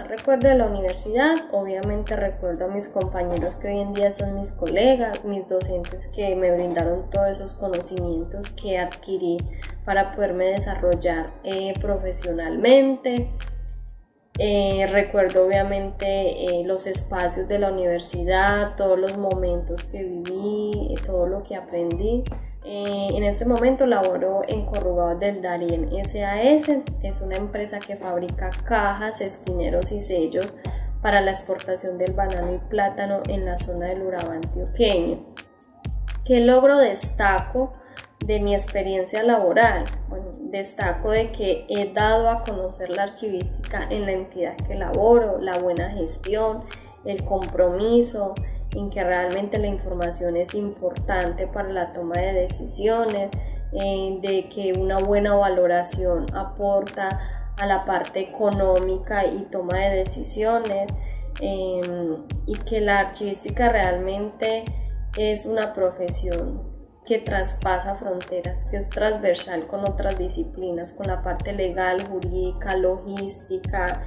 más recuerdo de la universidad? Obviamente recuerdo a mis compañeros que hoy en día son mis colegas, mis docentes que me brindaron todos esos conocimientos que adquirí para poderme desarrollar profesionalmente. Recuerdo obviamente los espacios de la universidad, todos los momentos que viví, todo lo que aprendí. En este momento laboro en Corrugados del Darién SAS, es una empresa que fabrica cajas, esquineros y sellos para la exportación del banano y plátano en la zona del Urabá antioqueño. ¿Qué logro destaco de mi experiencia laboral? Bueno, destaco de que he dado a conocer la archivística en la entidad que laboro, la buena gestión, el compromiso, en que realmente la información es importante para la toma de decisiones, de que una buena valoración aporta a la parte económica y toma de decisiones, y que la archivística realmente es una profesión que traspasa fronteras, que es transversal con otras disciplinas, con la parte legal, jurídica, logística.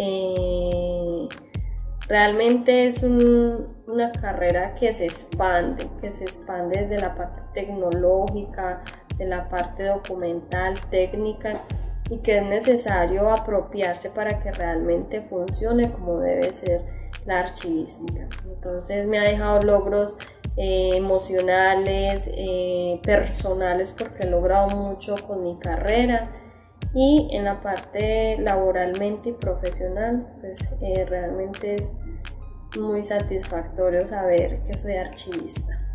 Realmente es una carrera que se expande desde la parte tecnológica, de la parte documental, técnica, y que es necesario apropiarse para que realmente funcione como debe ser la archivística. Entonces me ha dejado logros emocionales, personales, porque he logrado mucho con mi carrera, y en la parte laboralmente y profesional pues realmente es muy satisfactorio saber que soy archivista.